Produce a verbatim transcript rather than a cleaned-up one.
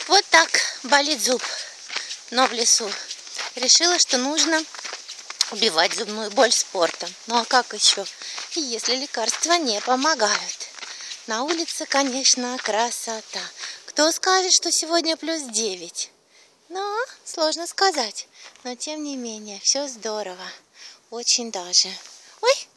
Вот так болит зуб, но в лесу. Решила, что нужно убивать зубную боль спортом. Ну а как еще, если лекарства не помогают? На улице, конечно, красота. Кто скажет, что сегодня плюс девять? Ну, сложно сказать. Но тем не менее, все здорово. Очень даже. Ой!